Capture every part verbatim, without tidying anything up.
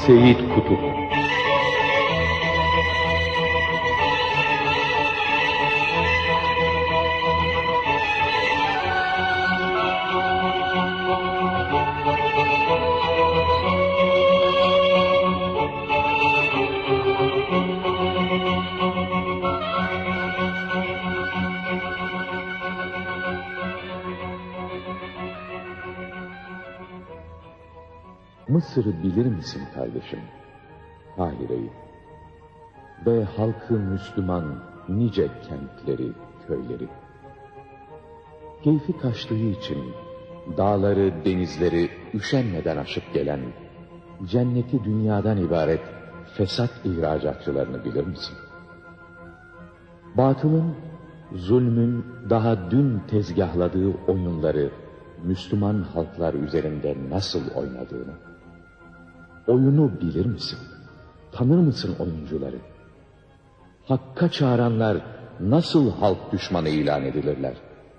Seyit Kutup. Mısır'ı bilir misin kardeşim? Kahire'yi ve halkı Müslüman nice kentleri, köyleri. Keyfi kaçtığı için dağları, denizleri üşenmeden aşıp gelen cenneti dünyadan ibaret fesat ihracatçılarını bilir misin? Batılın, zulmün daha dün tezgahladığı oyunları Müslüman halklar üzerinde nasıl oynadığını. Oyunu bilir misin? Tanır mısın oyuncuları? Hakka çağıranlar nasıl halk düşmanı ilan edilirler?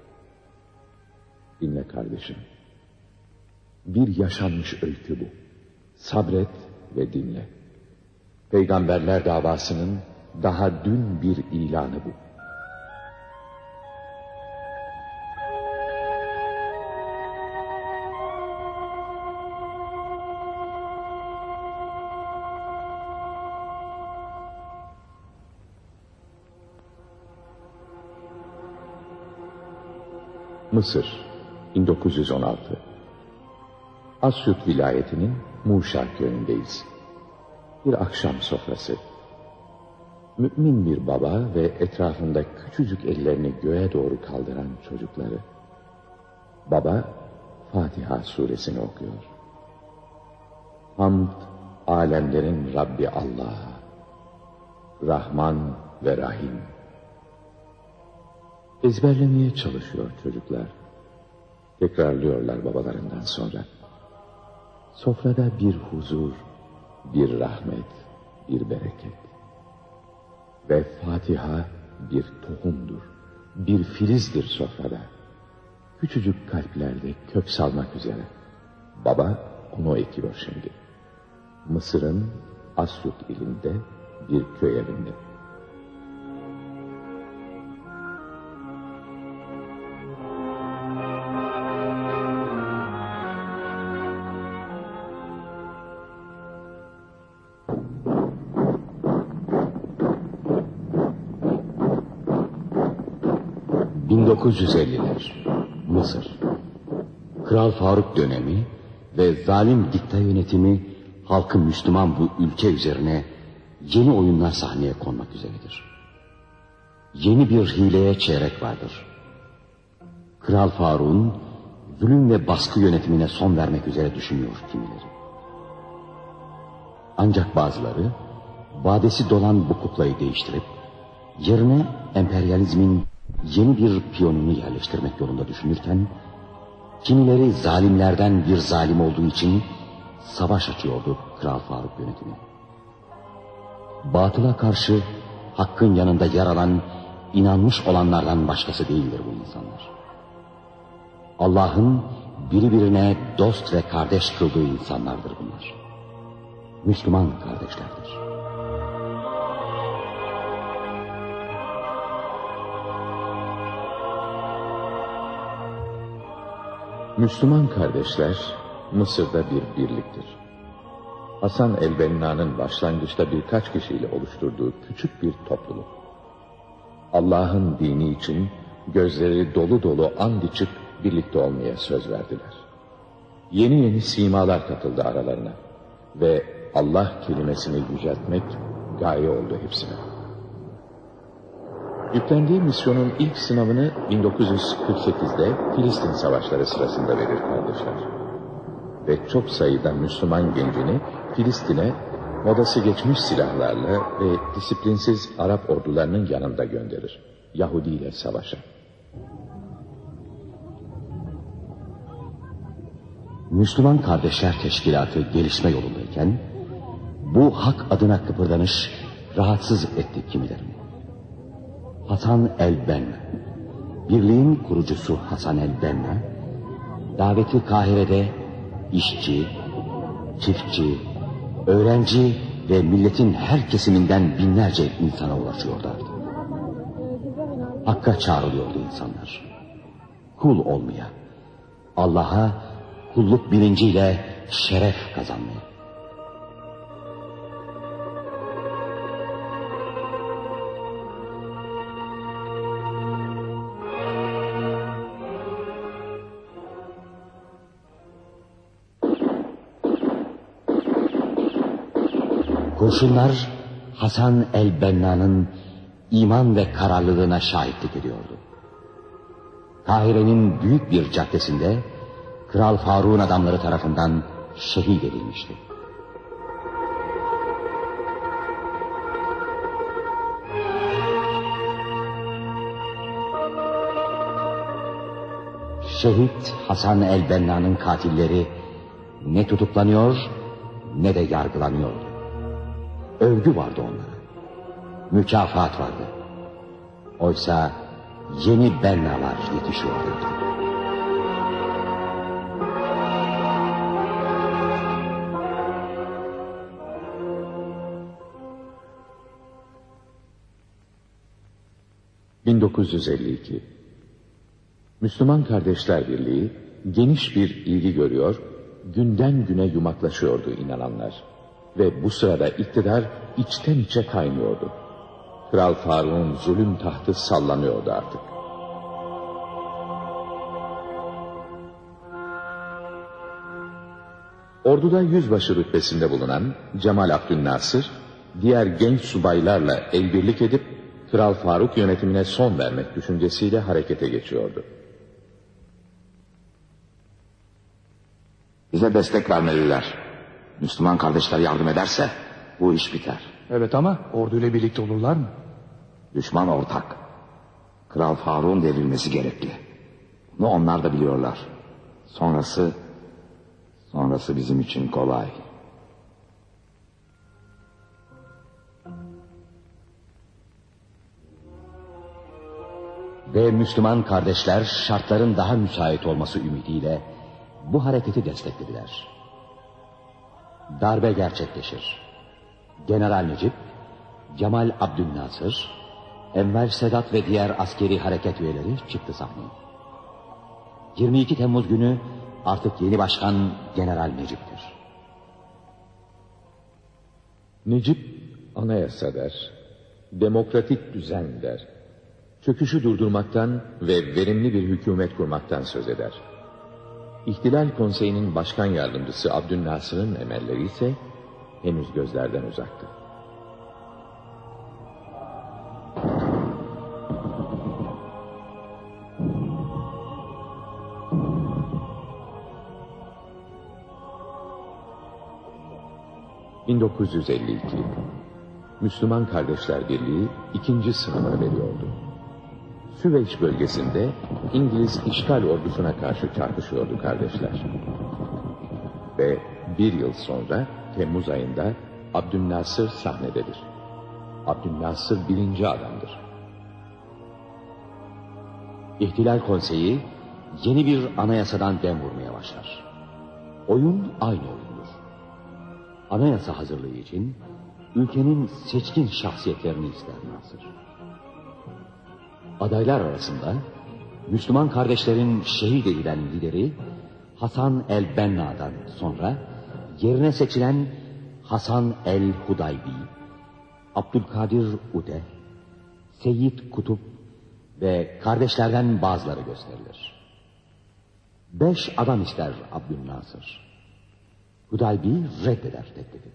Dinle kardeşim. Bir yaşanmış öykü bu. Sabret ve dinle. Peygamberler davasının daha dün bir ilanı bu. Mısır, bin dokuz yüz on altı. Asyut vilayetinin Muşa köyündeyiz. Bir akşam sofrası. Mümin bir baba ve etrafında küçücük ellerini göğe doğru kaldıran çocukları. Baba, Fatiha suresini okuyor. Hamd, alemlerin Rabbi Allah'a. Rahman ve Rahim. Ezberlemeye çalışıyor çocuklar. Tekrarlıyorlar babalarından sonra. Sofrada bir huzur, bir rahmet, bir bereket. Ve Fatiha bir tohumdur, bir filizdir sofrada. Küçücük kalplerde kök salmak üzere. Baba onu ekiyor şimdi. Mısır'ın Asyut ilinde bir köy evinde. bin dokuz yüz elliler Mısır. Kral Faruk dönemi ve zalim dikta yönetimi halkı Müslüman bu ülke üzerine yeni oyunlar sahneye konmak üzeredir. Yeni bir hileye çeyrek vardır. Kral Faruk'un zulüm ve baskı yönetimine son vermek üzere düşünüyor kimileri. Ancak bazıları vadesi dolan bu kuklayı değiştirip yerine emperyalizmin yeni bir piyonunu yerleştirmek yolunda düşünürken, kimileri zalimlerden bir zalim olduğu için savaş açıyordu Kral Faruk yönetimi. Batıla karşı hakkın yanında yer alan, inanmış olanlardan başkası değildir bu insanlar. Allah'ın birbirine dost ve kardeş kıldığı insanlardır bunlar. Müslüman kardeşlerdir. Müslüman kardeşler Mısır'da bir birliktir. Hasan el-Benna'nın başlangıçta birkaç kişiyle oluşturduğu küçük bir topluluk. Allah'ın dini için gözleri dolu dolu and içip birlikte olmaya söz verdiler. Yeni yeni simalar katıldı aralarına ve Allah kelimesini yüceltmek gaye oldu hepsine. Yüklendiği misyonun ilk sınavını bin dokuz yüz kırk sekizde Filistin savaşları sırasında verir kardeşler. Ve çok sayıda Müslüman gencini Filistin'e modası geçmiş silahlarla ve disiplinsiz Arap ordularının yanında gönderir. Yahudi ile savaşa. Müslüman Kardeşler Teşkilatı gelişme yolundayken, bu hak adına kıpırdanış rahatsız etti kimilerini. Hasan el-Benna, birliğin kurucusu Hasan el-Benna, daveti Kahire'de işçi, çiftçi, öğrenci ve milletin her kesiminden binlerce insana ulaşıyordu artık. Hakka çağrılıyordu insanlar. Kul olmaya, Allah'a kulluk bilinciyle şeref kazanmaya. Kurşunlar Hasan el-Benna'nın iman ve kararlılığına şahitlik ediyordu. Kahire'nin büyük bir caddesinde Kral Faruk'un adamları tarafından şehit edilmişti. Şehit Hasan el-Benna'nın katilleri ne tutuklanıyor ne de yargılanıyordu. Övgü vardı onlara. Mükafat vardı. Oysa yeni Bennalar yetişiyordu. bin dokuz yüz elli iki Müslüman Kardeşler Birliği geniş bir ilgi görüyor, günden güne yumaklaşıyordu inananlar. Ve bu sırada iktidar içten içe kaynıyordu. Kral Faruk'un zulüm tahtı sallanıyordu artık. Orduda yüzbaşı rütbesinde bulunan Cemal Abdülnasır, diğer genç subaylarla el birlik edip Kral Faruk yönetimine son vermek düşüncesiyle harekete geçiyordu. Bize destek vermeliler. Müslüman kardeşler yardım ederse bu iş biter. Evet ama orduyla birlikte olurlar mı? Düşman ortak. Kral Faruk'un devrilmesi gerekli. Bunu onlar da biliyorlar. Sonrası, sonrası bizim için kolay. Ve Müslüman kardeşler şartların daha müsait olması ümidiyle bu hareketi desteklediler. Darbe gerçekleşir. General Necip, Cemal Abdülnasır, Enver Sedat ve diğer askeri hareket üyeleri çıktı sahneye. yirmi iki Temmuz günü artık yeni başkan General Necip'tir. Necip anayasa der, demokratik düzen der, çöküşü durdurmaktan ve verimli bir hükümet kurmaktan söz eder. İhtilal Konseyi'nin başkan yardımcısı Abdülnasır'ın emelleri ise henüz gözlerden uzaktı. bin dokuz yüz elli iki Müslüman Kardeşler Birliği ikinci sınavını veriyordu. Süveyş bölgesinde İngiliz işgal ordusuna karşı çarpışıyordu kardeşler. Ve bir yıl sonra Temmuz ayında Abdülnasır sahnededir. Abdülnasır birinci adamdır. İhtilal Konseyi yeni bir anayasadan dem vurmaya başlar. Oyun aynı oyundur. Anayasa hazırlığı için ülkenin seçkin şahsiyetlerini ister Nasır. Adaylar arasında Müslüman kardeşlerin şehit edilen lideri Hasan el-Benna'dan sonra yerine seçilen Hasan el-Hudaybi, Abdülkadir Ude, Seyyid Kutup ve kardeşlerden bazıları gösterilir. Beş adam ister Abdülnasır. Hudaybi reddeder teklifi.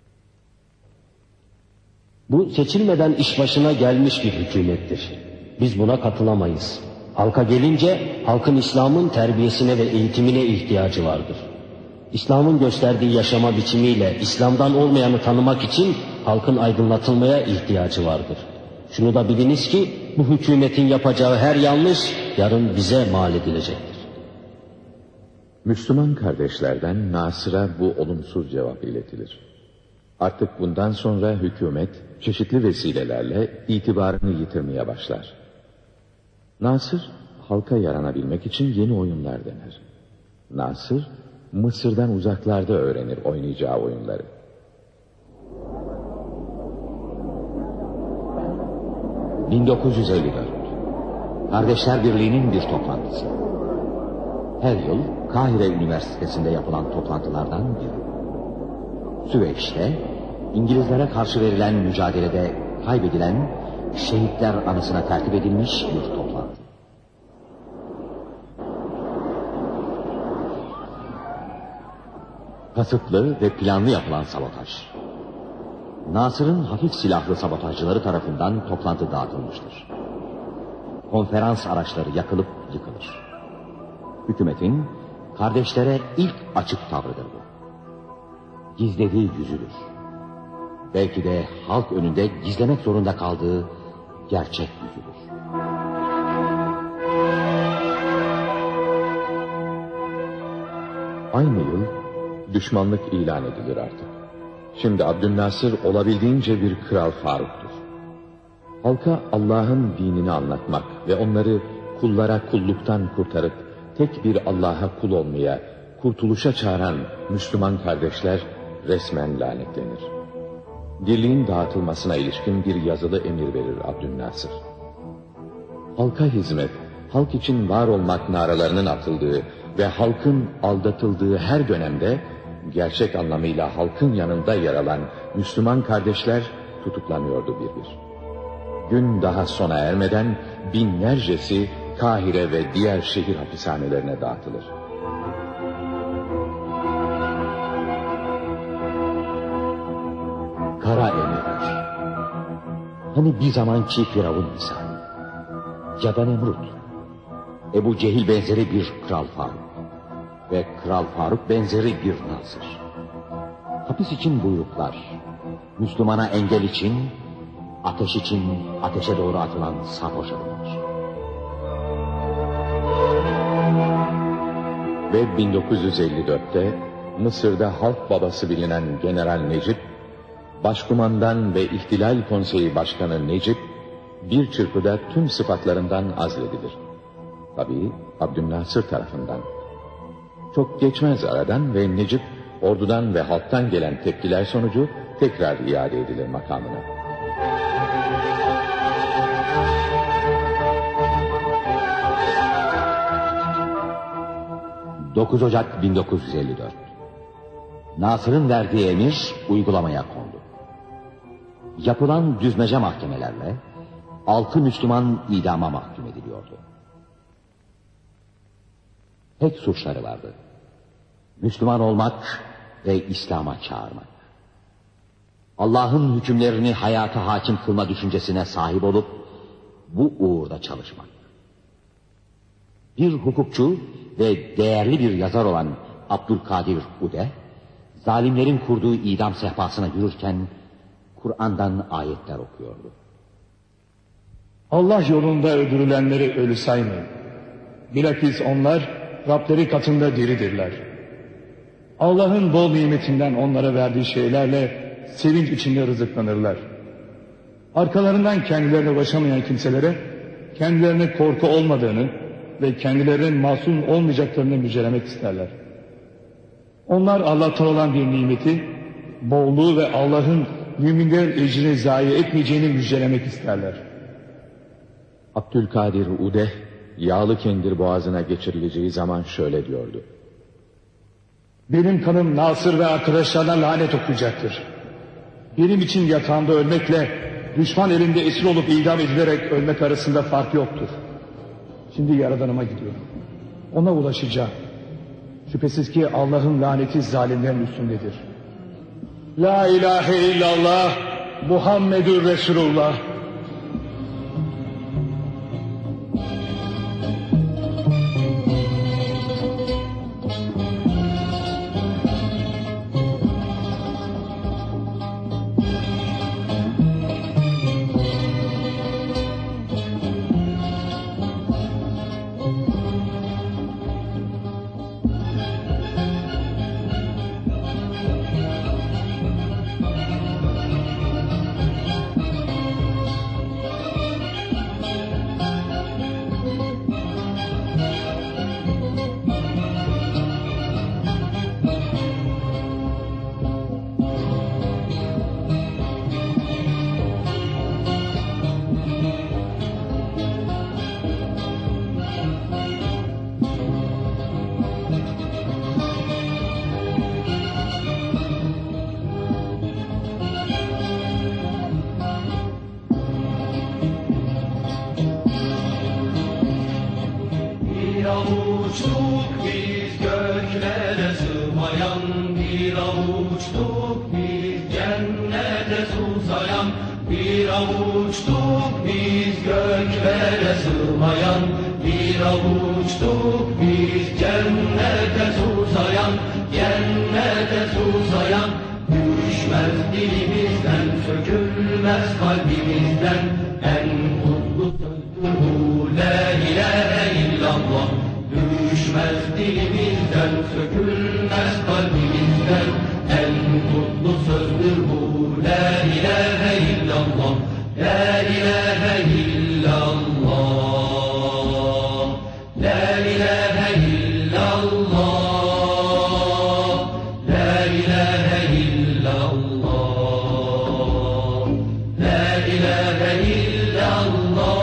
Bu seçilmeden iş başına gelmiş bir hükümettir. Biz buna katılamayız. Halka gelince halkın İslam'ın terbiyesine ve eğitimine ihtiyacı vardır. İslam'ın gösterdiği yaşama biçimiyle İslam'dan olmayanı tanımak için halkın aydınlatılmaya ihtiyacı vardır. Şunu da biliniz ki bu hükümetin yapacağı her yanlış yarın bize mal edilecektir. Müslüman kardeşlerden Nasır'a bu olumsuz cevap iletilir. Artık bundan sonra hükümet çeşitli vesilelerle itibarını yitirmeye başlar. Nasır halka yaranabilmek için yeni oyunlar dener. Nasır Mısır'dan uzaklarda öğrenir oynayacağı oyunları. bin dokuz yüz elli dört. Kardeşler Birliği'nin bir toplantısı. Her yıl Kahire Üniversitesi'nde yapılan toplantılardan biri. Süveyş'te İngilizlere karşı verilen mücadelede kaybedilen şehitler anısına tertip edilmiş bir toplantı. Kasıtlı ve planlı yapılan sabotaj. Nasır'ın hafif silahlı sabotajcıları tarafından toplantı dağıtılmıştır. Konferans araçları yakılıp yıkılır. Hükümetin kardeşlere ilk açık tavrıdır bu. Gizlediği yüzüdür. Belki de halk önünde gizlemek zorunda kaldığı gerçek yüzüdür. Aynı yıl düşmanlık ilan edilir artık. Şimdi Abdülnasır olabildiğince bir Kral Faruk'tur. Halka Allah'ın dinini anlatmak ve onları kullara kulluktan kurtarıp tek bir Allah'a kul olmaya, kurtuluşa çağıran Müslüman kardeşler resmen lanetlenir. Birliğin dağıtılmasına ilişkin bir yazılı emir verir Abdülnasır. Halka hizmet, halk için var olmak naralarının atıldığı ve halkın aldatıldığı her dönemde gerçek anlamıyla halkın yanında yer alan Müslüman kardeşler tutuklanıyordu bir bir. Gün daha sona ermeden binlercesi Kahire ve diğer şehir hapishanelerine dağıtılır. Kara emirler. Hani bir zamanki Firavun misali. Ya da Nemrut. Ebu Cehil benzeri bir Kral Faruk. Ve Kral Faruk benzeri bir Nasır. Hapis için buyruklar. Müslümana engel için, ateş için ateşe doğru atılan sarhoş adımlar. Ve bin dokuz yüz elli dörtte Mısır'da halk babası bilinen General Necip, Başkumandan ve İhtilal Konseyi Başkanı Necip, bir çırpıda tüm sıfatlarından azledilir. Tabii Abdülnasır tarafından. Çok geçmez aradan ve Necip, ordudan ve halktan gelen tepkiler sonucu tekrar iade edilir makamına. dokuz Ocak bin dokuz yüz elli dört. Nasır'ın verdiği emir uygulamaya kondu. Yapılan düzmece mahkemelerle altı Müslüman idama mahkum ediliyordu. Tek suçları vardı. Müslüman olmak ve İslam'a çağırmak. Allah'ın hükümlerini hayata hakim kılma düşüncesine sahip olup bu uğurda çalışmak. Bir hukukçu ve değerli bir yazar olan Abdülkadir Ude, zalimlerin kurduğu idam sehpasına yürürken Kur'an'dan ayetler okuyordu. Allah yolunda öldürülenleri ölü saymayın. Bilakis onlar Rableri katında diridirler. Allah'ın bol nimetinden onlara verdiği şeylerle sevinç içinde rızıklanırlar. Arkalarından kendilerine ulaşamayan kimselere kendilerine korku olmadığını ve kendilerinin masum olmayacaklarını müjdelemek isterler. Onlar Allah'tan olan bir nimeti, bolluğu ve Allah'ın müminlerin ecrini zayi etmeyeceğini müjdelemek isterler. Abdülkadir Ude, yağlı kendir boğazına geçirileceği zaman şöyle diyordu. Benim kanım Nasır ve arkadaşlarına lanet okuyacaktır. Benim için yatağımda ölmekle düşman elinde esir olup idam edilerek ölmek arasında fark yoktur. Şimdi Yaradanıma gidiyorum. Ona ulaşacağım. Şüphesiz ki Allah'ın laneti zalimlerin üstündedir. La ilahe illallah Muhammedur Resulullah. Bir avuçtuk biz göklere sığmayan, bir avuçtuk biz cennete susayan, cennete susayan. Düşmez dilimizden, sökülmez kalbimizden, en mutlu sözdür bu la ilahe illallah. Düşmez dilimizden, sökülmez kalbimizden, en mutlu sözdür bu la ilahe illallah. La ilahe illallah, la ilahe illallah, la ilahe illallah, la ilahe illallah.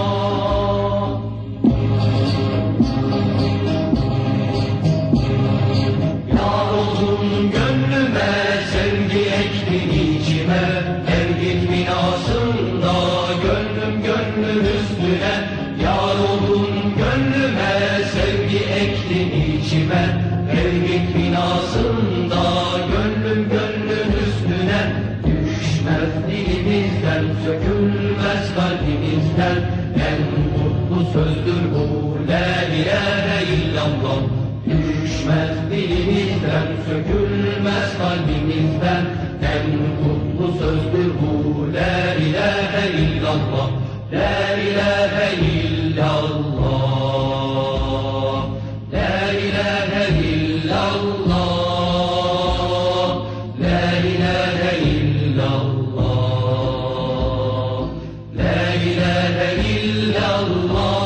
Yar oldun gönlüme, sevgi ektin içime, evlilik binasında gönlüm gönlün üstüne. Yar oldun gönlüme, sevgi ektin içime, evlilik binasında gönlüm gönlün üstüne. Düşmez dilimizden, sökülmez kalbimizden, en mutlu sözdür bu la ilahe illallah. Düşmez dilimizden, sökülmez kalbimizden, en mutlu sözdür bu la ilahe illallah. La ilahe illallah, la ilahe illallah, la ilahe illallah, la ilahe illallah.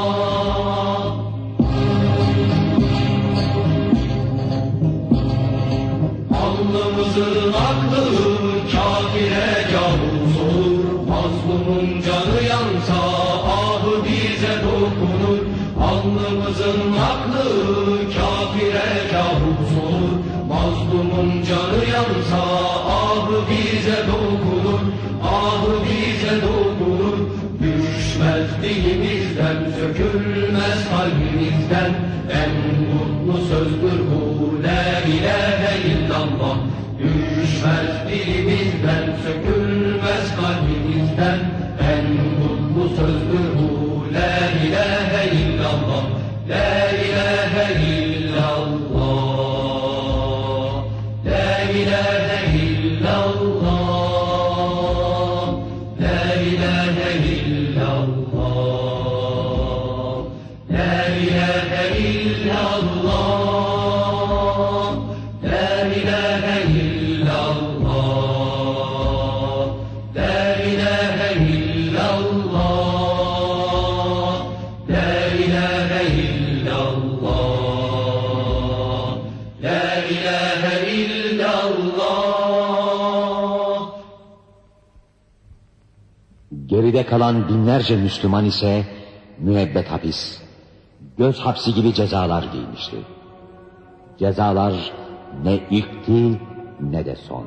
Alnımızın aklı kafire kabus olur, mazlumun canı yansa ahı bize dokunur. Alnımızın aklı kafire kabus olur, mazlumun canı yansa ahı bize dokunur, ahı bize dokunur. Düşmez dilimizden, sökülmez kalbimizden, en mutlu sözdür bu la ilahe illallah. Düşmez dilimizden, sökülmez kalbimizden, en mutlu sözdür bu la ilahe illallah. La ilahe illallah, la ilahe illallah, la ilahe illallah, la ilahe illallah, la ilahe illallah, la ilahe illallah, la ilahe illallah, la ilahe illallah. Geride kalan binlerce Müslüman ise müebbet hapis, göz hapsi gibi cezalar giymişti. Cezalar ne ilkti ne de son.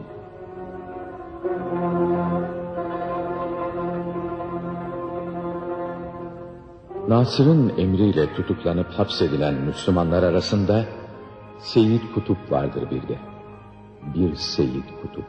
Nasır'ın emriyle tutuklanıp hapsedilen Müslümanlar arasında Seyyid Kutup vardır bir de. Bir Seyyid Kutup.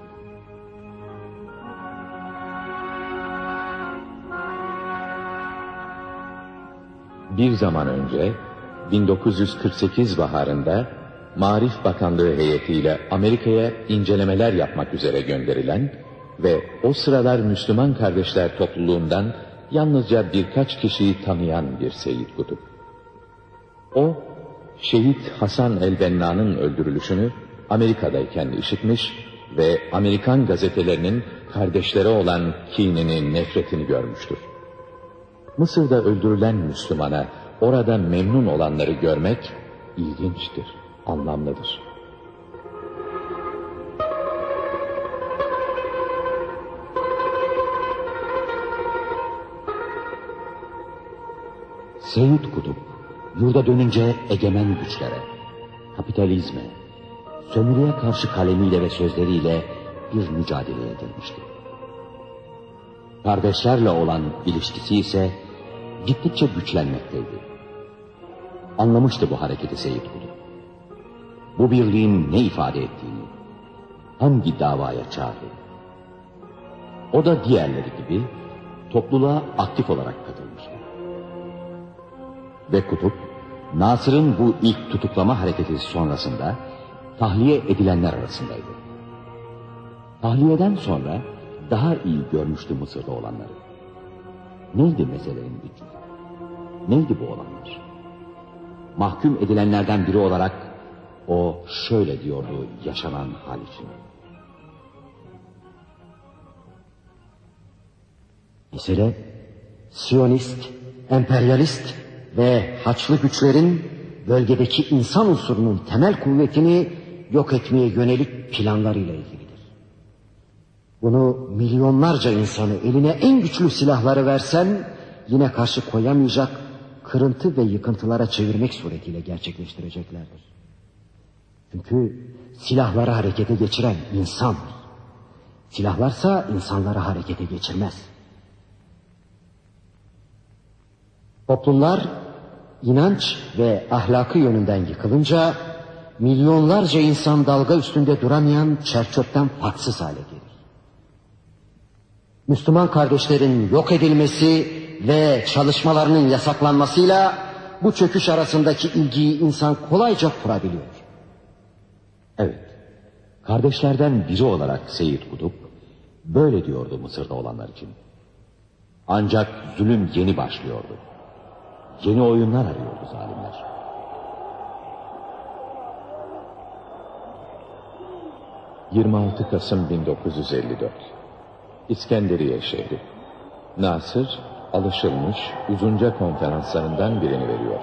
Bir zaman önce bin dokuz yüz kırk sekiz baharında Maarif Bakanlığı heyetiyle Amerika'ya incelemeler yapmak üzere gönderilen ve o sıralar Müslüman kardeşler topluluğundan yalnızca birkaç kişiyi tanıyan bir Seyyid Kutup. O, şehit Hasan el-Benna'nın öldürülüşünü Amerika'dayken işitmiş ve Amerikan gazetelerinin kardeşleri olan kinini, nefretini görmüştür. Mısır'da öldürülen Müslümana orada memnun olanları görmek ilginçtir, anlamlıdır. Seyyid Kutup, yurda dönünce egemen güçlere, kapitalizme, sömürüye karşı kalemiyle ve sözleriyle bir mücadeleye girmişti. Kardeşlerle olan ilişkisi ise gittikçe güçlenmekteydi. Anlamıştı bu hareketi Seyyid Kutup. Bu birliğin ne ifade ettiğini, hangi davaya çağırdığını. O da diğerleri gibi topluluğa aktif olarak katılmıştı. Ve Kutup, Nasır'ın bu ilk tutuklama hareketi sonrasında tahliye edilenler arasındaydı. Tahliyeden sonra daha iyi görmüştü Mısır'da olanları. Neydi meselenin gücü? Neydi bu olanlar? Mahkum edilenlerden biri olarak o şöyle diyordu yaşanan hal için. Mesele Siyonist, emperyalist ve Haçlı güçlerin bölgedeki insan unsurunun temel kuvvetini yok etmeye yönelik planlarıyla ilgilidir. Bunu milyonlarca insanı eline en güçlü silahları versen yine karşı koyamayacak kırıntı ve yıkıntılara çevirmek suretiyle gerçekleştireceklerdir. Çünkü silahları harekete geçiren insandır. Silahlarsa insanları harekete geçirmez. Toplumlar inanç ve ahlakı yönünden yıkılınca milyonlarca insan dalga üstünde duramayan çerçöpten farksız hale gelir. Müslüman kardeşlerin yok edilmesi ve çalışmalarının yasaklanmasıyla bu çöküş arasındaki ilgiyi insan kolayca kurabiliyor. Evet, kardeşlerden biri olarak Seyyid Kutup böyle diyordu Mısır'da olanlar için. Ancak zulüm yeni başlıyordu. Yeni oyunlar arıyordu zalimler. yirmi altı Kasım bin dokuz yüz elli dört İskenderiye şehri. Nasır, alışılmış uzunca konferanslarından birini veriyor.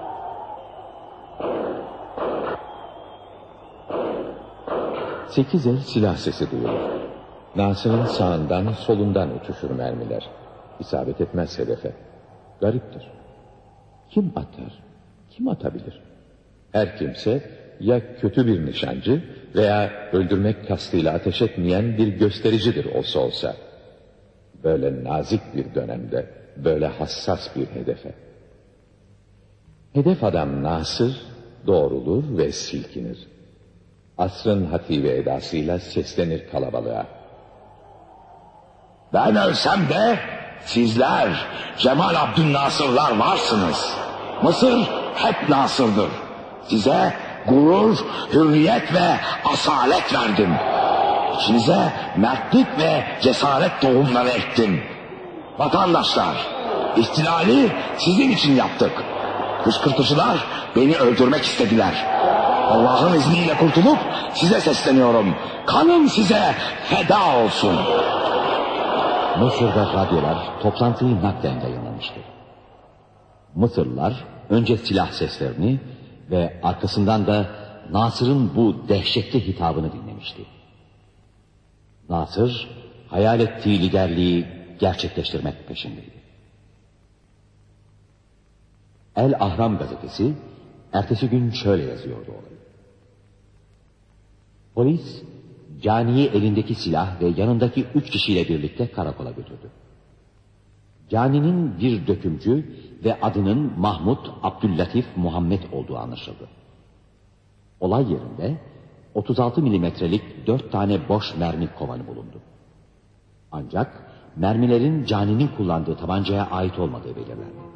Sekiz el silah sesi duyulur. Nasır'ın sağından solundan uçuşur mermiler. İsabet etmez hedefe. Gariptir. Kim atar? Kim atabilir? Her kimse ya kötü bir nişancı veya öldürmek kastıyla ateş etmeyen bir göstericidir olsa olsa. Böyle nazik bir dönemde, böyle hassas bir hedefe. Hedef adam Nasır doğrulur ve silkinir. Asrın hatice edasıyla seslenir kalabalığa. Ben ölsem de sizler Cemal Abdülnasırlar varsınız. Mısır hep Nasır'dır. Size gurur, hürriyet ve asalet verdim. İçinize mertlik ve cesaret tohumları ektim. Vatandaşlar, ihtilali sizin için yaptık. Kışkırtıcılar beni öldürmek istediler. Allah'ın izniyle kurtulup size sesleniyorum. Kanım size feda olsun. Mısır'da radyolar toplantıyı naklen yayınlamıştı. Mısırlılar önce silah seslerini ve arkasından da Nasır'ın bu dehşetli hitabını dinlemişti. Nasır, hayal ettiği liderliği gerçekleştirmek peşindeydi. El Ahram gazetesi ertesi gün şöyle yazıyordu olayı. Polis, Cani'yi elindeki silah ve yanındaki üç kişiyle birlikte karakola götürdü. Cani'nin bir dökümcü ve adının Mahmud Abdüllatif Muhammed olduğu anlaşıldı. Olay yerinde otuz altı milimetrelik dört tane boş mermi kovanı bulundu. Ancak mermilerin Cani'nin kullandığı tabancaya ait olmadığı belirlendi.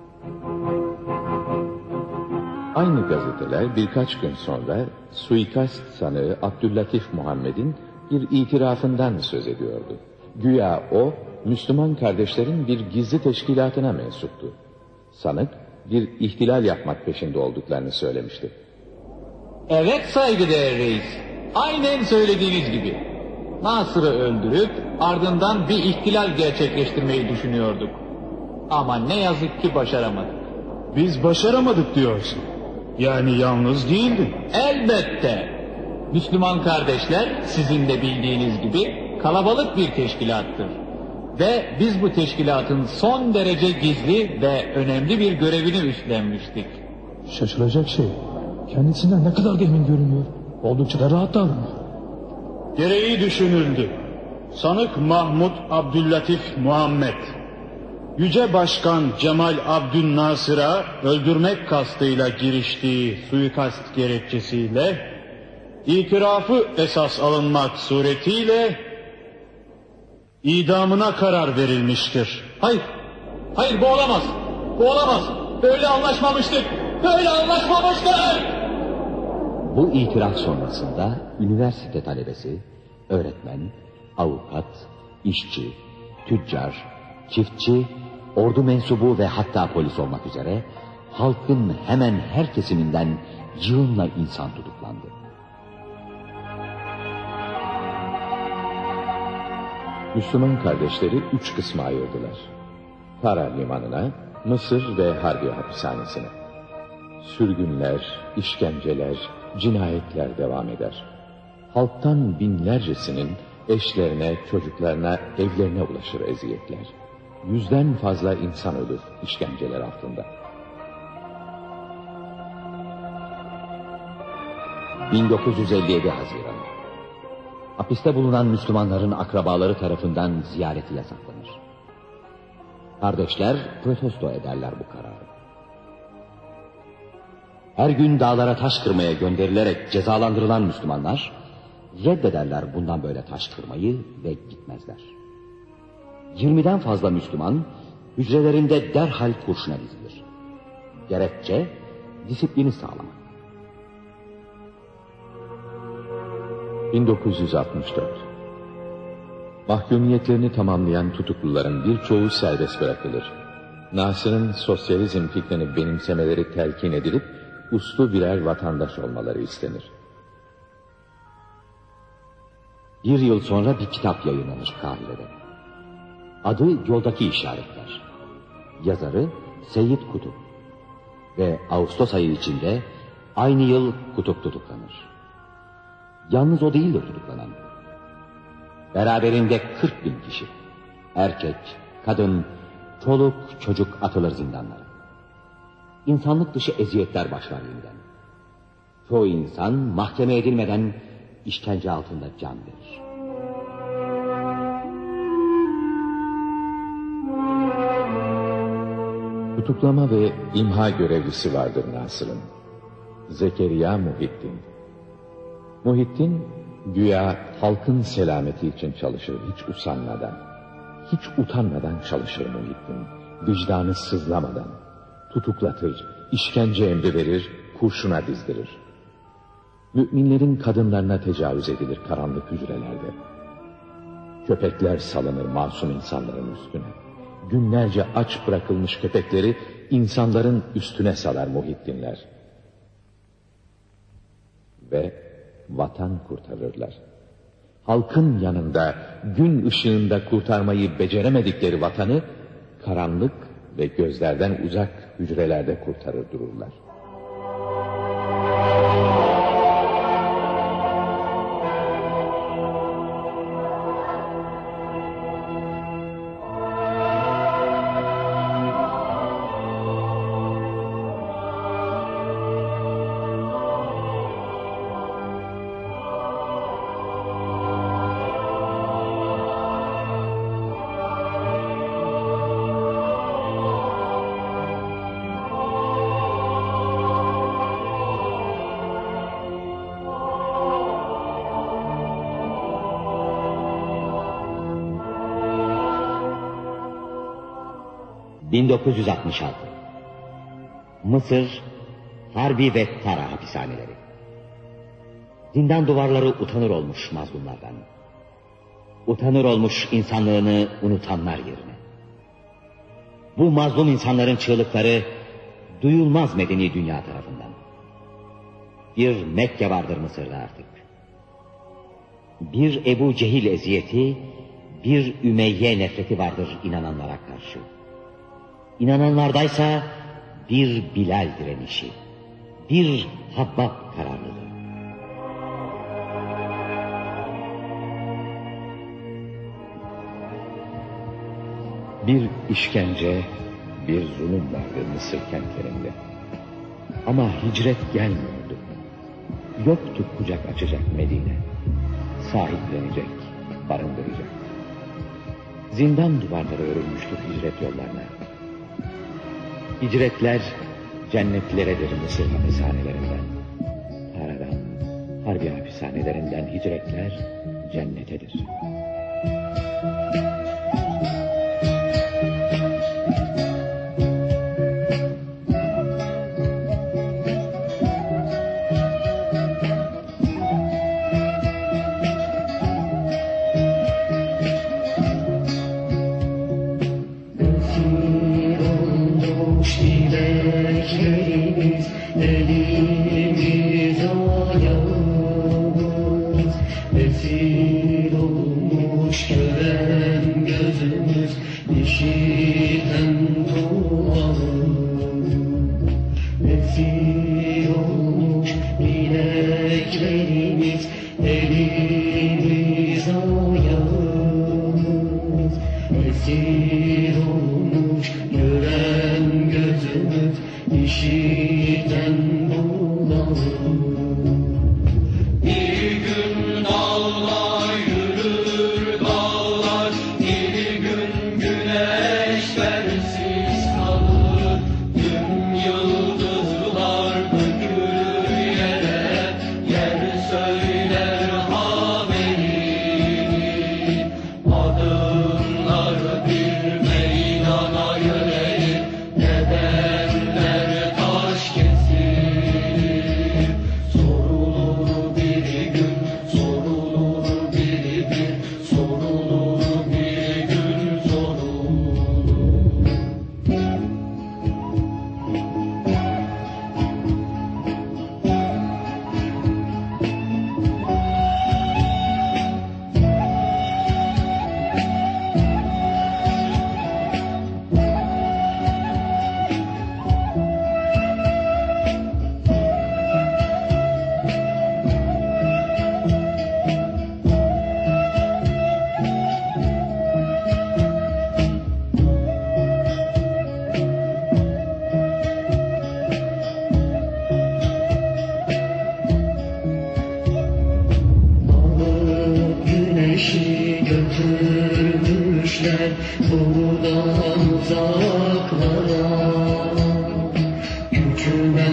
Aynı gazeteler birkaç gün sonra suikast sanığı Abdüllatif Muhammed'in bir itirafından söz ediyordu. Güya o, Müslüman kardeşlerin bir gizli teşkilatına mensuptu. Sanık, bir ihtilal yapmak peşinde olduklarını söylemişti. Evet saygıdeğer reis. Aynen söylediğiniz gibi. Nasır'ı öldürüp ardından bir ihtilal gerçekleştirmeyi düşünüyorduk. Ama ne yazık ki başaramadık. Biz başaramadık diyorsun. Yani yalnız değildin. Elbette. Müslüman kardeşler sizin de bildiğiniz gibi kalabalık bir teşkilattır. Ve biz bu teşkilatın son derece gizli ve önemli bir görevini üstlenmiştik. Şaşılacak şey. Kendisinden ne kadar da emin görünüyor. Oldukça da rahat davranıyor. Gereği düşünüldü. Sanık Mahmud Abdüllatif Muhammed, Yüce Başkan Cemal Abdülnasır'a öldürmek kastıyla giriştiği suikast gerekçesiyle itirafı esas alınmak suretiyle idamına karar verilmiştir. Hayır, hayır bu olamaz. Bu olamaz. Böyle anlaşmamıştık. Böyle anlaşmamıştık. Bu itiraf sonrasında üniversite talebesi, öğretmen, avukat, işçi, tüccar, çiftçi, ordu mensubu ve hatta polis olmak üzere halkın hemen her kesiminden yığınla insan tutuklandı. Müslüman kardeşleri üç kısma ayırdılar. Tara limanına, Mısır ve Harbiye hapishanesine. Sürgünler, işkenceler, cinayetler devam eder. Halktan binlercesinin eşlerine, çocuklarına, evlerine ulaşır eziyetler. Yüzden fazla insan ölür işkenceler altında. bin dokuz yüz elli yedi Haziran. Hapiste bulunan Müslümanların akrabaları tarafından ziyareti yasaklanır. Kardeşler protesto ederler bu kararı. Her gün dağlara taş kırmaya gönderilerek cezalandırılan Müslümanlar reddederler bundan böyle taş kırmayı ve gitmezler. Yirmiden fazla Müslüman hücrelerinde derhal kurşuna dizilir. Gerekçe disiplini sağlamak. bin dokuz yüz altmış dört. Mahkumiyetlerini tamamlayan tutukluların birçoğu serbest bırakılır. Nasır'ın sosyalizm fikrini benimsemeleri telkin edilip uslu birer vatandaş olmaları istenir. Bir yıl sonra bir kitap yayınlanır Kahire'de. Adı Yoldaki İşaretler. Yazarı Seyyid Kutup. Ve Ağustos ayı içinde aynı yıl Kutup tutuklanır. Yalnız o değildir tutuklanan. Beraberinde kırk bin kişi. Erkek, kadın, çoluk, çocuk atılır zindanlara. İnsanlık dışı eziyetler başlar yeniden. Çoğu insan mahkeme edilmeden işkence altında can verir. Tutuklama ve imha görevlisi vardır Nasır'ın. Zekeriya Muhittin. Muhittin güya halkın selameti için çalışır hiç usanmadan. Hiç utanmadan çalışır Muhittin. Vicdanı sızlamadan. Tutuklatır, işkence emri verir, kurşuna dizdirir. Müminlerin kadınlarına tecavüz edilir karanlık hücrelerde. Köpekler salınır masum insanların üstüne. Günlerce aç bırakılmış köpekleri insanların üstüne salar Muhittinler. Ve vatan kurtarırlar. Halkın yanında, gün ışığında kurtarmayı beceremedikleri vatanı, karanlık ve gözlerden uzak hücrelerde kurtarır dururlar. bin dokuz yüz altmış altı. Mısır, Harbi ve Tara hapishaneleri. Zindan duvarları utanır olmuş mazlumlardan. Utanır olmuş insanlığını unutanlar yerine. Bu mazlum insanların çığlıkları duyulmaz medeni dünya tarafından. Bir Mekke vardır Mısır'da artık. Bir Ebu Cehil eziyeti, bir Ümeyye nefreti vardır inananlara karşı. İnananlardaysa bir Bilal direnişi, bir Habbab kararlılığı. Bir işkence, bir zulüm vardı Mısır kentlerinde. Ama hicret gelmiyordu. Yoktu kucak açacak Medine. Sahiplenecek, barındıracak. Zindan duvarları örülmüştür hicret yollarına. Hicretler cennetleredir Mısır hapishanelerinden. Tara'dan, Harbi hapishanelerinden hicretler cennetedir. götürmüşler buradan uzaklara. Küçülen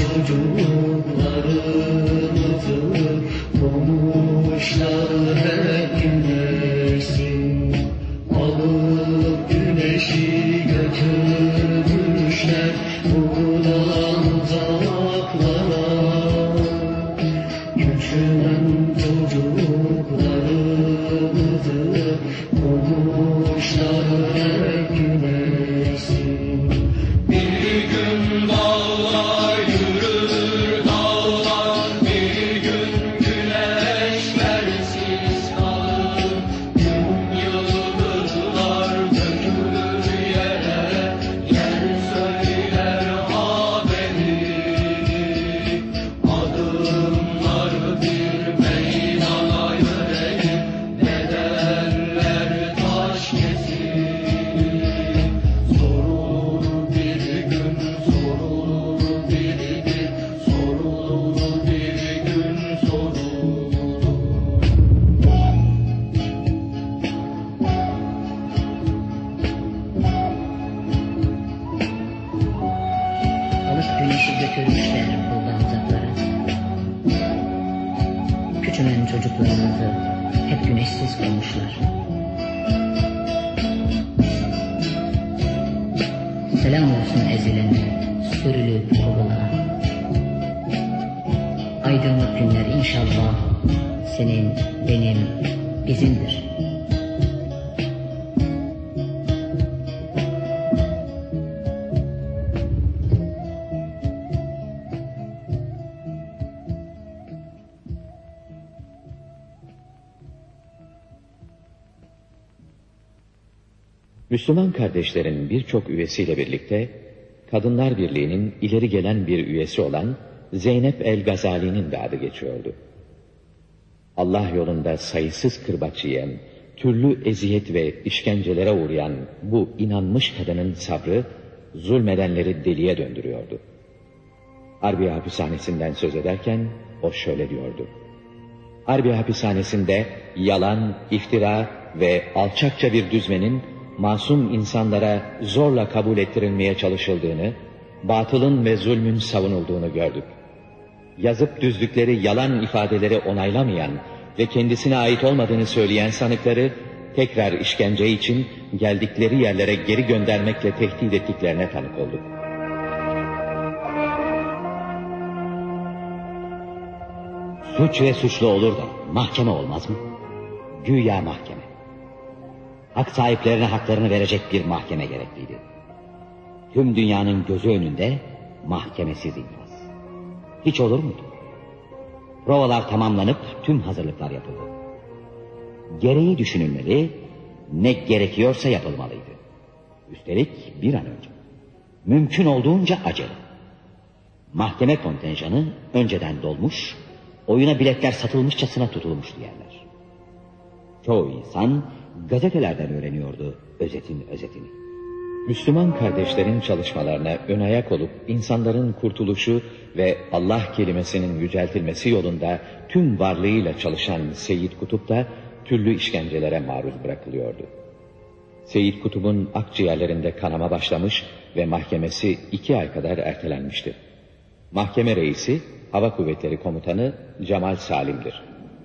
çocuklarımızı bulmuşlar hep güneşsin. Alıp güneşi götürmüşler buradan uzaklara. Küçülen çocuklarımızı bulmuşlar hep güneşsin. Bir gün dağlar yürür dağlar, bir gün güneşlersiz kalır. Gün yıldızlar dökülür yere, yer söyler haberini. Adımlar bir meydana yönelir, ne derler taş kesilir. Sorulur bir gün, sorulur bir gün, sorulur bir gün, sorulur. Alıp güneşi götürmüşler buradan uzaklara. Küçülen çocuklarımızı hep güneşsiz koymuşlar. Selam olsun ezilene, sürülüp kovulana. Aydınlık günler inşallah senin, benim, bizimdir. Müslüman kardeşlerin birçok üyesiyle birlikte Kadınlar Birliği'nin ileri gelen bir üyesi olan Zeynep el-Gazali'nin de adı geçiyordu. Allah yolunda sayısız kırbaç yiyen, türlü eziyet ve işkencelere uğrayan bu inanmış kadının sabrı zulmedenleri deliye döndürüyordu. Harbiye hapishanesinden söz ederken o şöyle diyordu: Harbiye hapishanesinde yalan, iftira ve alçakça bir düzmenin masum insanlara zorla kabul ettirilmeye çalışıldığını, batılın ve zulmün savunulduğunu gördük. Yazıp düzdükleri yalan ifadeleri onaylamayan ve kendisine ait olmadığını söyleyen sanıkları tekrar işkence için geldikleri yerlere geri göndermekle tehdit ettiklerine tanık olduk. Suç ve suçlu olur da mahkeme olmaz mı? Güya mahkeme. Hak sahiplerine haklarını verecek bir mahkeme gerekliydi. Tüm dünyanın gözü önünde mahkemesiz infaz. Hiç olur muydu? Provalar tamamlanıp tüm hazırlıklar yapıldı. Gereği düşünülmeli, ne gerekiyorsa yapılmalıydı. Üstelik bir an önce. Mümkün olduğunca acele. Mahkeme kontenjanı önceden dolmuş, oyuna biletler satılmışçasına tutulmuştu yerler. Çoğu insan gazetelerden öğreniyordu özetin özetini. Müslüman kardeşlerin çalışmalarına ön ayak olup insanların kurtuluşu ve Allah kelimesinin yüceltilmesi yolunda tüm varlığıyla çalışan Seyyid Kutup da türlü işkencelere maruz bırakılıyordu. Seyyid Kutup'un akciğerlerinde kanama başlamış ve mahkemesi iki ay kadar ertelenmişti. Mahkeme reisi Hava Kuvvetleri Komutanı Cemal Salim'dir.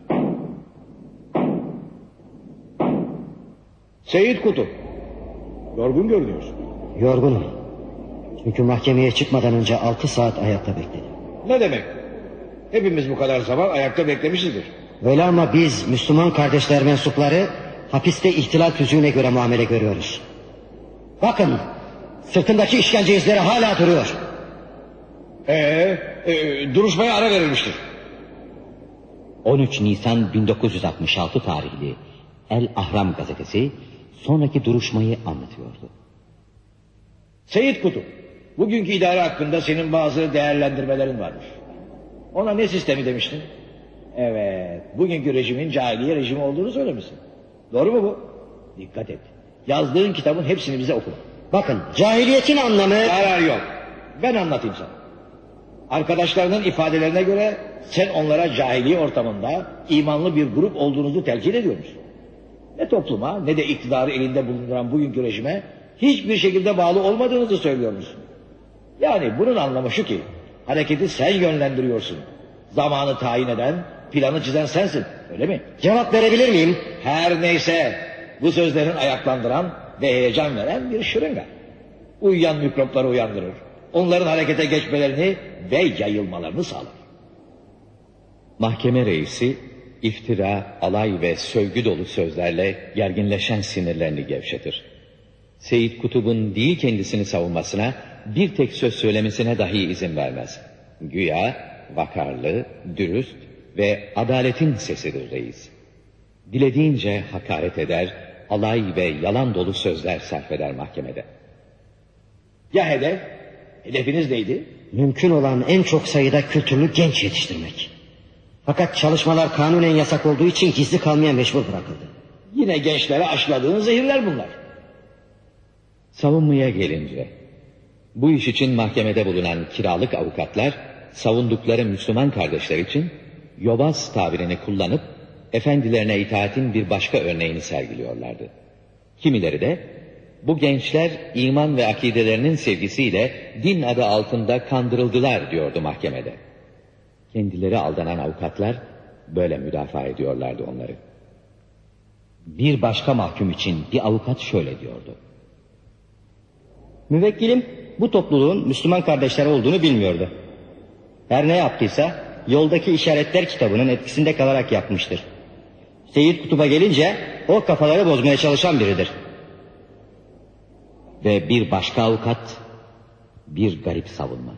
Seyyid Kutup, yorgun görünüyorsun. Yorgunum. Çünkü mahkemeye çıkmadan önce altı saat ayakta bekledim. Ne demek? Hepimiz bu kadar zaman ayakta beklemişizdir. Öyle ama biz Müslüman kardeşler mensupları hapiste ihtilal tüzüğüne göre muamele görüyoruz. Bakın, sırtındaki işkence izleri hala duruyor. Ee, e, duruşmaya ara verilmiştir. on üç Nisan bin dokuz yüz altmış altı tarihli El Ahram gazetesi sonraki duruşmayı anlatıyordu. Seyyid Kutup, bugünkü idare hakkında senin bazı değerlendirmelerin varmış. Ona ne sistemi demiştin? Evet, bugünkü rejimin cahiliye rejimi olduğunu söylemişsin. Doğru mu bu? Dikkat et. Yazdığın kitabın hepsini bize oku. Bakın, cahiliyetin anlamı... Karar yok. Ben anlatayım sana. Arkadaşlarının ifadelerine göre sen onlara cahiliye ortamında imanlı bir grup olduğunuzu telkin ediyormuş. ne topluma ne de iktidarı elinde bulunduran bugünkü rejime hiçbir şekilde bağlı olmadığınızı söylüyor musun? Yani bunun anlamı şu ki, hareketi sen yönlendiriyorsun. Zamanı tayin eden, planı çizen sensin, öyle mi? Cevap verebilir miyim? Her neyse, bu sözlerin ayaklandıran ve heyecan veren bir şırınga. Uyuyan mikropları uyandırır. Onların harekete geçmelerini ve yayılmalarını sağlar. Mahkeme reisi, iftira, alay ve sövgü dolu sözlerle gerginleşen sinirlerini gevşetir. Seyyid Kutub'un değil kendisini savunmasına, bir tek söz söylemesine dahi izin vermez. Güya vakarlı, dürüst ve adaletin sesidir reis. Dilediğince hakaret eder, alay ve yalan dolu sözler sarf eder mahkemede. Ya hedef? Hedefiniz neydi? Mümkün olan en çok sayıda kültürlü genç yetiştirmek. Fakat çalışmalar kanunen yasak olduğu için gizli kalmaya mecbur bırakıldı. Yine gençlere aşıladığın zehirler bunlar. Savunmaya gelince, bu iş için mahkemede bulunan kiralık avukatlar, savundukları Müslüman kardeşler için yobaz tabirini kullanıp efendilerine itaatin bir başka örneğini sergiliyorlardı. Kimileri de bu gençler iman ve akidelerinin sevgisiyle din adı altında kandırıldılar diyordu mahkemede. Kendileri aldanan avukatlar böyle müdafaa ediyorlardı onları. Bir başka mahkum için bir avukat şöyle diyordu. Müvekkilim bu topluluğun Müslüman kardeşleri olduğunu bilmiyordu. Her ne yaptıysa yoldaki işaretler kitabının etkisinde kalarak yapmıştır. Seyyid Kutub'a gelince o kafaları bozmaya çalışan biridir. Ve bir başka avukat, bir garip savunma.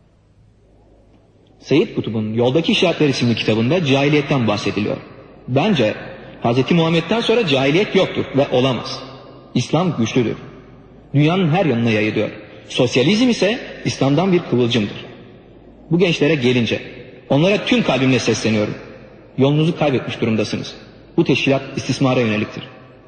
Seyyid Kutub'un Yoldaki İşaretler isimli kitabında cahiliyetten bahsediliyor. Bence Hz. Muhammed'den sonra cahiliyet yoktur ve olamaz. İslam güçlüdür. Dünyanın her yanına yayılıyor. Sosyalizm ise İslam'dan bir kıvılcımdır. Bu gençlere gelince onlara tüm kalbimle sesleniyorum. Yolunuzu kaybetmiş durumdasınız. Bu teşkilat istismara yöneliktir.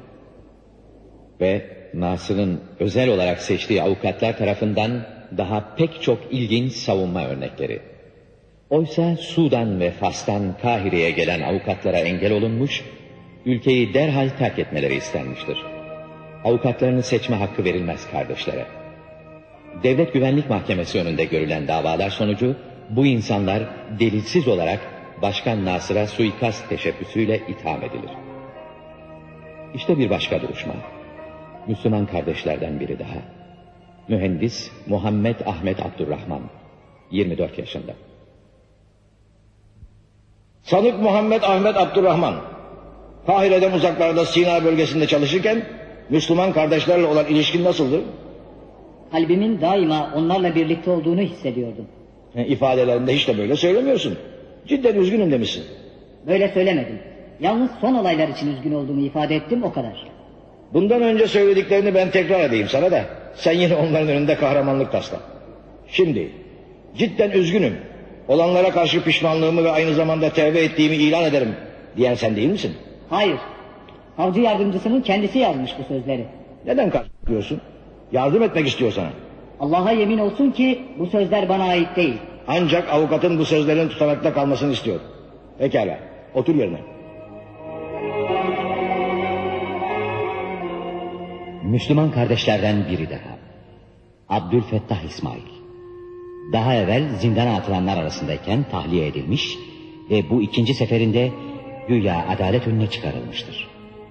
Ve Nasır'ın özel olarak seçtiği avukatlar tarafından daha pek çok ilginç savunma örnekleri. Oysa Sudan ve Fas'tan Kahire'ye gelen avukatlara engel olunmuş, ülkeyi derhal terk etmeleri istenmiştir. Avukatlarını seçme hakkı verilmez kardeşlere. Devlet Güvenlik Mahkemesi önünde görülen davalar sonucu bu insanlar delilsiz olarak Başkan Nasır'a suikast teşebbüsüyle itham edilir. İşte bir başka duruşma. Müslüman kardeşlerden biri daha. Mühendis Muhammed Ahmet Abdurrahman, yirmi dört yaşında. Sanık Muhammed Ahmet Abdurrahman, Kahire'den uzaklarda Sina bölgesinde çalışırken Müslüman kardeşlerle olan ilişkin nasıldı? Kalbimin daima onlarla birlikte olduğunu hissediyordum. E, ifadelerinde hiç de böyle söylemiyorsun. Cidden üzgünüm demişsin. Böyle söylemedim. Yalnız son olaylar için üzgün olduğumu ifade ettim, o kadar. Bundan önce söylediklerini ben tekrar edeyim sana da sen yine onların önünde kahramanlık tasla. Şimdi cidden üzgünüm, olanlara karşı pişmanlığımı ve aynı zamanda tevbe ettiğimi ilan ederim diyen sen değil misin? Hayır. Savcı yardımcısının kendisi yazmış bu sözleri. Neden karşılıyorsun? Yardım etmek istiyor sana. Allah'a yemin olsun ki bu sözler bana ait değil. Ancak avukatın bu sözlerin tutanakta kalmasını istiyor. Pekala, otur yerine. Müslüman kardeşlerden biri daha. Abdülfettah İsmail. Daha evvel zindana atılanlar arasındayken tahliye edilmiş ve bu ikinci seferinde güya adalet önüne çıkarılmıştır.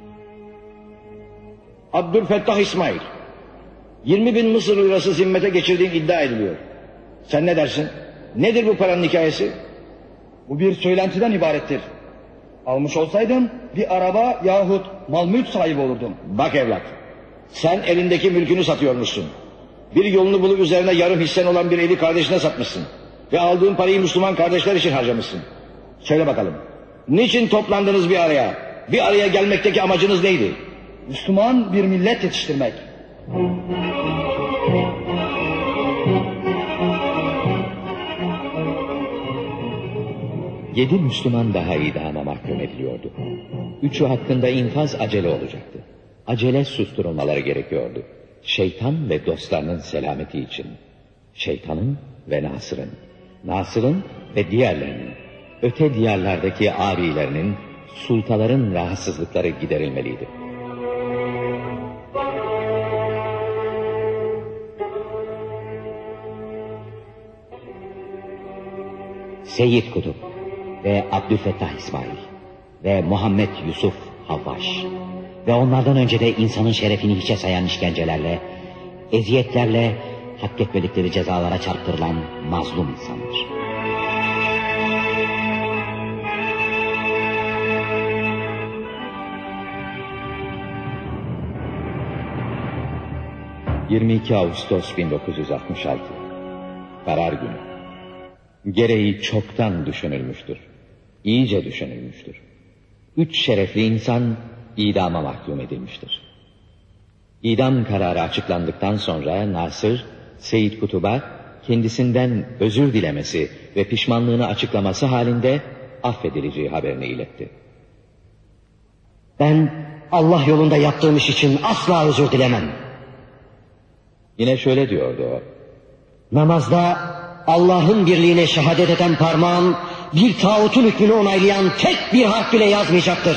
Abdülfettah İsmail, yirmi bin Mısır lirası zimmete geçirdiğin iddia ediliyor. Sen ne dersin? Nedir bu paranın hikayesi? Bu bir söylentiden ibarettir. Almış olsaydım bir araba yahut mal mülk sahibi olurdum. Bak evlat, sen elindeki mülkünü satıyormuşsun. Bir yolunu bulup üzerine yarım hissen olan bir evi kardeşine satmışsın. Ve aldığın parayı Müslüman kardeşler için harcamışsın. Söyle bakalım, niçin toplandınız bir araya? Bir araya gelmekteki amacınız neydi? Müslüman bir millet yetiştirmek. Yedi Müslüman daha idama mahkum ediliyordu. Üçü hakkında infaz acele olacaktı. Acele susturulmaları gerekiyordu. Şeytan ve dostlarının selameti için. Şeytanın ve Nasır'ın. Nasır'ın ve diğerlerinin. Öte diyarlardaki abilerinin, sultaların rahatsızlıkları giderilmeliydi. Seyyid Kutup ve Abdülfettah İsmail ve Muhammed Yusuf Havvaş ve onlardan önce de insanın şerefini hiçe sayan işkencelerle, eziyetlerle hak etmedikleri cezalara çarptırılan mazlum insandır. yirmi iki Ağustos bin dokuz yüz altmış altı Karar günü. Gereği çoktan düşünülmüştür. İyice düşünülmüştür. Üç şerefli insan idama mahkum edilmiştir. İdam kararı açıklandıktan sonra Nasır, Seyyid Kutub'a kendisinden özür dilemesi ve pişmanlığını açıklaması halinde affedileceği haberini iletti. Ben Allah yolunda yaptığım iş için asla özür dilemem. Yine şöyle diyordu o. Namazda Allah'ın birliğine şehadet eden parmağım bir tağutun hükmünü onaylayan tek bir harf bile yazmayacaktır.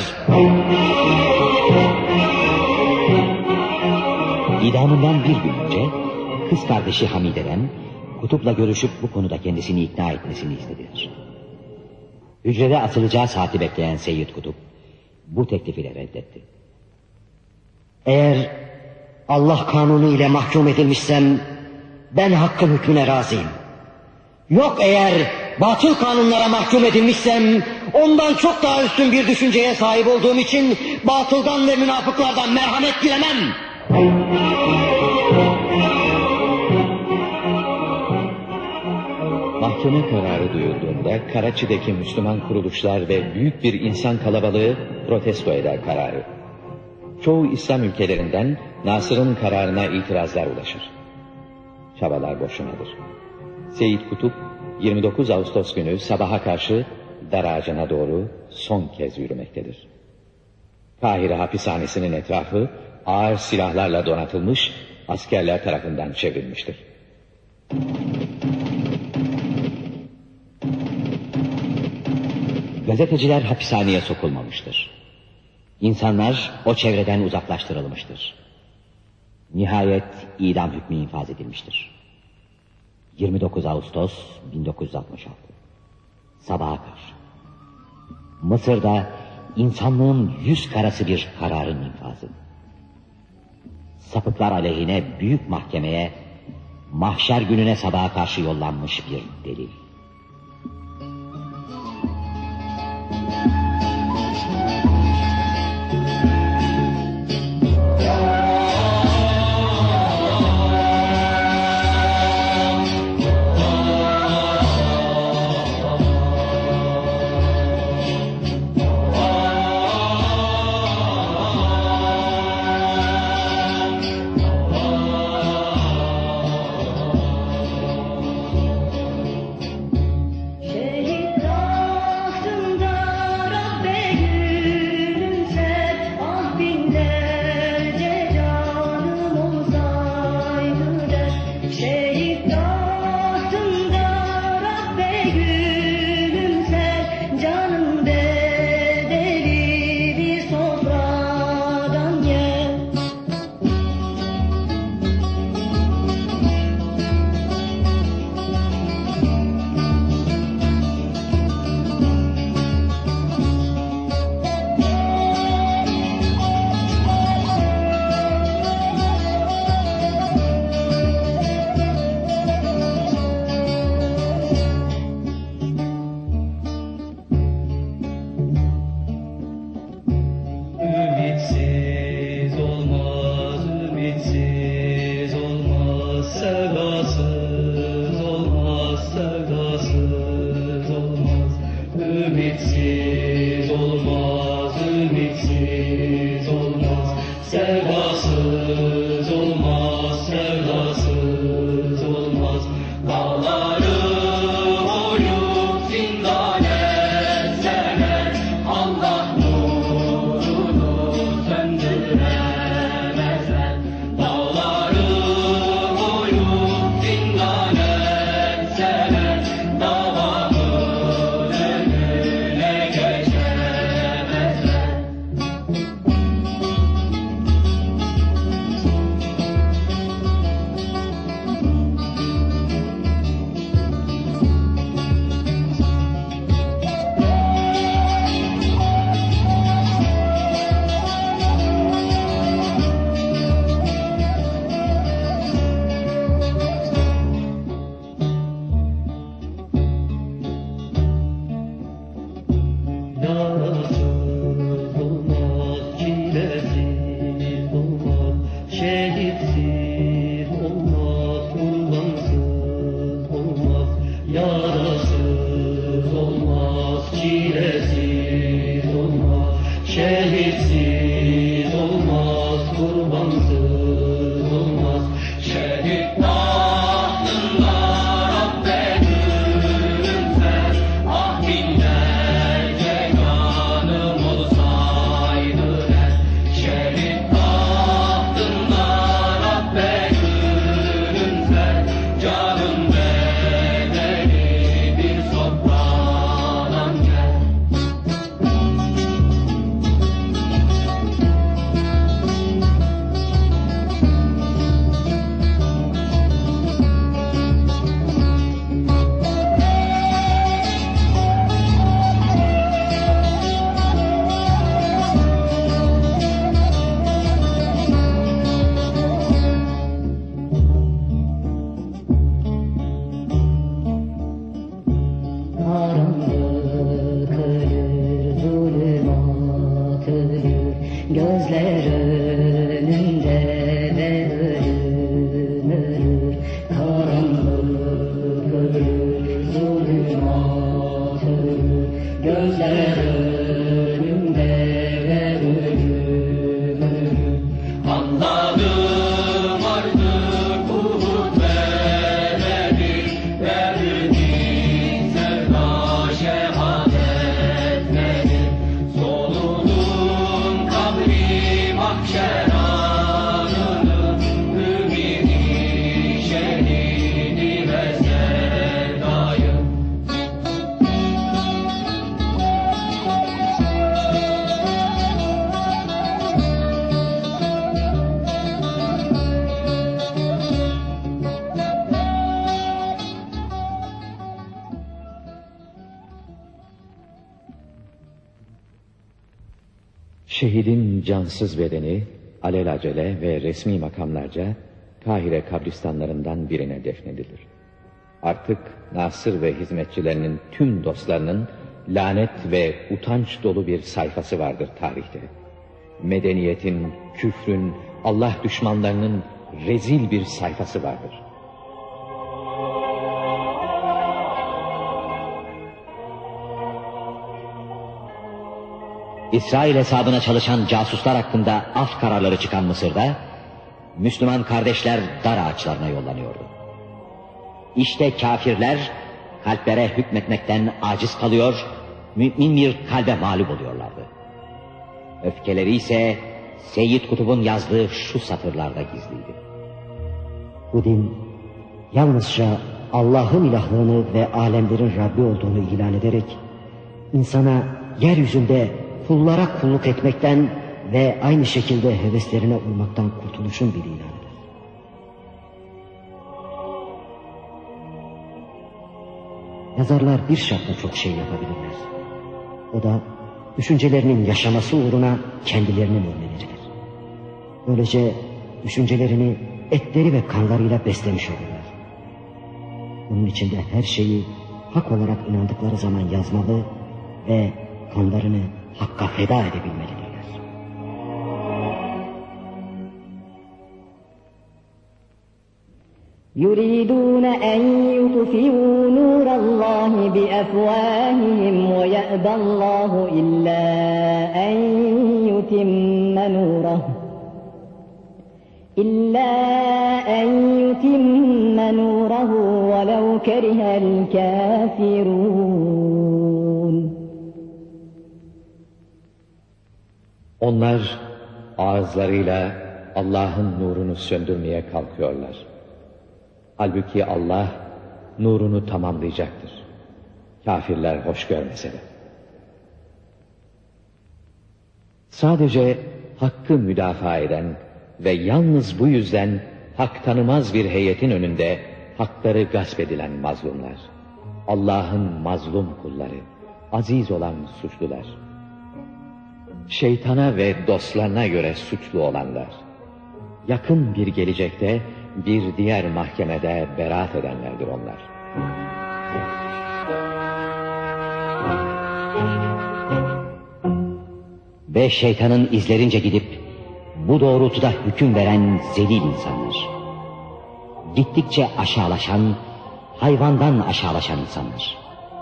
İdamından bir gün önce kız kardeşi Hamide'den Kutup'la görüşüp bu konuda kendisini ikna etmesini istediler. Hücrede atılacağı saati bekleyen Seyyid Kutup bu teklifiyle reddetti. Eğer Allah kanunu ile mahkum edilmişsem ben hakkın hükmüne razıyım. Yok eğer batıl kanunlara mahkum edilmişsem ondan çok daha üstün bir düşünceye sahip olduğum için batıldan ve münafıklardan merhamet dilemem. Mahkeme kararı duyulduğunda Karaçi'deki Müslüman kuruluşlar ve büyük bir insan kalabalığı protesto eder kararı. Çoğu İslam ülkelerinden Nasır'ın kararına itirazlar ulaşır. Çabalar boşunadır. Seyyid Kutup yirmi dokuz Ağustos günü sabaha karşı dar ağacına doğru son kez yürümektedir. Kahire hapishanesinin etrafı ağır silahlarla donatılmış, askerler tarafından çevrilmiştir. Gazeteciler hapishaneye sokulmamıştır. İnsanlar o çevreden uzaklaştırılmıştır. Nihayet idam hükmü infaz edilmiştir. yirmi dokuz Ağustos bin dokuz yüz altmış altı Sabaha karşı Mısır'da insanlığın yüz karası bir kararın infazı. Sapıklar aleyhine büyük mahkemeye mahşer gününe sabaha karşı yollanmış bir delil. şehitsiz olmaz, kurbansız olmaz, yarasız olmaz, çilesiz olmaz, şehitsiz olmaz, kurbansız olmaz. Şehit tahtında Rabbe gülümser, ah binlerce canım olsaydı der. Şehit tahtında Rabbe gülümser, canım bedeli bir sofradan gel. Karanlık ölür, zulümat ölür, gözler önünde ve ölüm ölür. Karanlık ölür, zulümat ölür, gözler önünde ve ölüm ölür. Anladım artık umut vermedi, verdi sevda şehadetleri. Soludum kabri mahşer anını, ümidi şehidi ve sevdayı. Şehidin cansız bedeni alelacele ve resmi makamlarca Kahire kabristanlarından birine defnedilir. Artık Nasır ve hizmetçilerinin tüm dostlarının lanet ve utanç dolu bir sayfası vardır tarihte. Medeniyetin, küfrün, Allah düşmanlarının rezil bir sayfası vardır. İsrail hesabına çalışan casuslar hakkında af kararları çıkan Mısır'da, Müslüman kardeşler dar ağaçlarına yollanıyordu. İşte kafirler kalplere hükmetmekten aciz kalıyor, mümin bir kalbe mağlup oluyorlardı. Öfkeleri ise Seyyid Kutub'un yazdığı şu satırlarda gizliydi. Bu din yalnızca Allah'ın ilahlığını ve alemlerin Rabbi olduğunu ilan ederek insana yeryüzünde kullara kulluk etmekten ve aynı şekilde heveslerine uymaktan kurtuluşun bir ilanıdır. Yazarlar bir şartla çok şey yapabilirler. O da düşüncelerinin yaşaması uğruna kendilerinin ölmeleridir. Böylece düşüncelerini etleri ve kanlarıyla beslemiş olurlar. Bunun için de her şeyi hak olarak inandıkları zaman yazmalı ve kanlarını Hakk'a feda edebilmelidirler. يريدون أن يطفئوا نور الله بأفواههم ويأبى الله إلا أن يتم نوره إلا أن يتم نوره ولو كره الكافرون. Onlar ağızlarıyla Allah'ın nurunu söndürmeye kalkıyorlar. Halbuki Allah nurunu tamamlayacaktır. Kafirler hoş görmese de. Sadece hakkı müdafaa eden ve yalnız bu yüzden hak tanımaz bir heyetin önünde hakları gasp edilen mazlumlar. Allah'ın mazlum kulları, aziz olan suçlular. Şeytana ve dostlarına göre suçlu olanlar. Yakın bir gelecekte bir diğer mahkemede beraat edenlerdir onlar. Ve şeytanın izlerince gidip bu doğrultuda hüküm veren zelil insanlar. Gittikçe aşağılaşan, hayvandan aşağılaşan insanlar.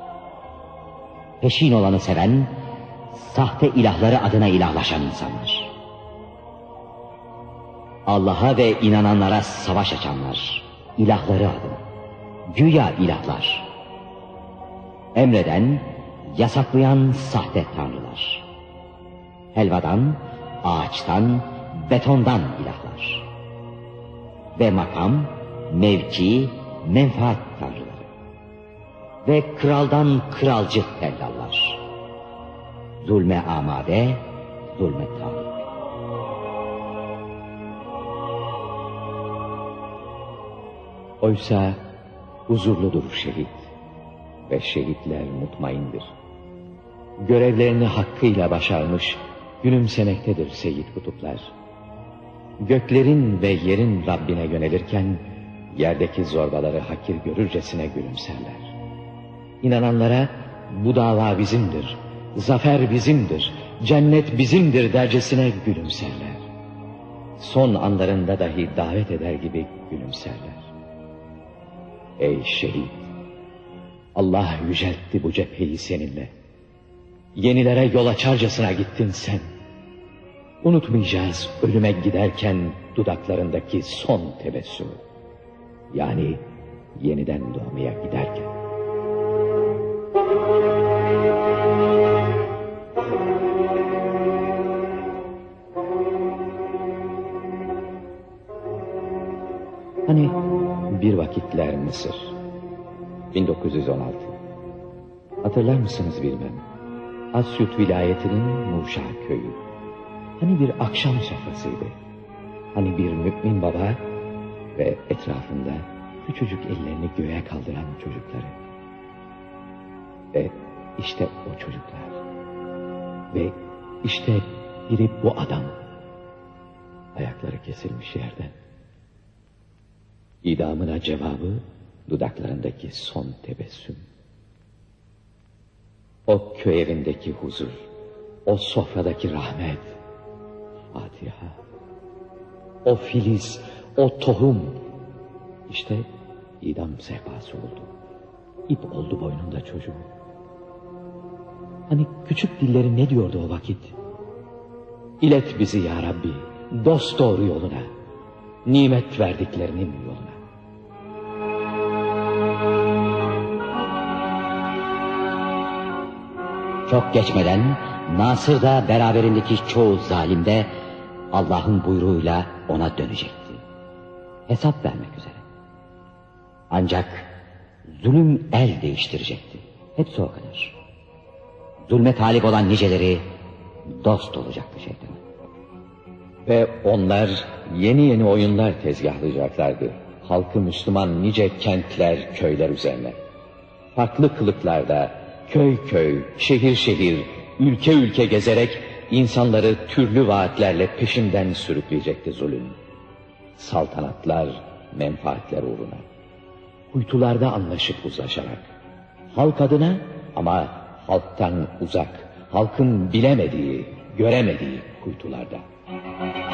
Peşin olanı seven, sahte ilahları adına ilahlaşan insanlar. Allah'a ve inananlara savaş açanlar, ilahları adına, güya ilahlar. Emreden, yasaklayan sahte tanrılar. Helvadan, ağaçtan, betondan ilahlar. Ve makam, mevki, menfaat tanrıları. Ve kraldan kralcı tellallar. Zulme amade, zulme tabi. Oysa huzurludur şehit ve şehitler mutmaindir. Görevlerini hakkıyla başarmış, gülümsemektedir Seyyid Kutuplar. Göklerin ve yerin Rabbine yönelirken, yerdeki zorbaları hakir görürcesine gülümserler. İnananlara bu dava bizimdir, zafer bizimdir, cennet bizimdir dercesine gülümserler. Son anlarında dahi davet eder gibi gülümserler. Ey şehit! Allah yüceltti bu cepheyi seninle. Yenilere yol açarcasına gittin sen. Unutmayacağız ölüme giderken dudaklarındaki son tebessümü. Yani yeniden doğmaya giderken. Hani bir vakitler Mısır. bin dokuz yüz on altı. Hatırlar mısınız bilmem. Asyut vilayetinin Muşa köyü. Hani bir akşam sofrasıydı. Hani bir mümin baba ve etrafında küçücük ellerini göğe kaldıran çocukları. Ve işte o çocuklar. Ve işte biri bu adam. Ayakları kesilmiş yerden. İdamına cevabı dudaklarındaki son tebessüm. O köy evindeki huzur, o sofradaki rahmet, Fatiha. O filiz, o tohum, işte idam sehpası oldu. İp oldu boynunda çocuğu. Hani küçük dilleri ne diyordu o vakit? İlet bizi ya Rabbi, dost doğru yoluna, nimet verdiklerinin yoluna. Çok geçmeden Nasır da beraberindeki çoğu zalim de Allah'ın buyruğuyla ona dönecekti. Hesap vermek üzere. Ancak zulüm el değiştirecekti. Hepsi o kadar. Zulme talip olan niceleri dost olacaktı şeytan. Ve onlar yeni yeni oyunlar tezgahlayacaklardı. Halkı Müslüman nice kentler, köyler üzerine. Farklı kılıklarda, köy köy, şehir şehir, ülke ülke gezerek insanları türlü vaatlerle peşinden sürükleyecekti zulüm. Saltanatlar, menfaatler uğruna. Kuytularda anlaşıp uzlaşarak. Halk adına ama halktan uzak, halkın bilemediği, göremediği kuytularda.